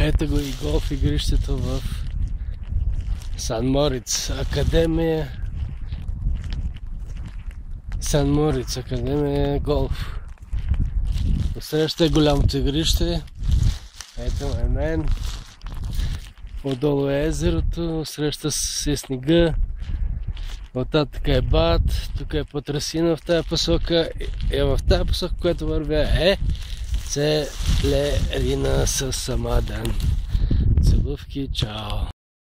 Ето го и голф игрището в Сан Мориц, Академия Сан Мориц, Академия голф. Посреща е голямото игрище. Ето е мен. Отдолу е езерото, среща се снега. Оттатък е бат, тук е Патрасина в тая посока. И в тая посока, която вървя е Целерина с Самадан. Целувки, чао!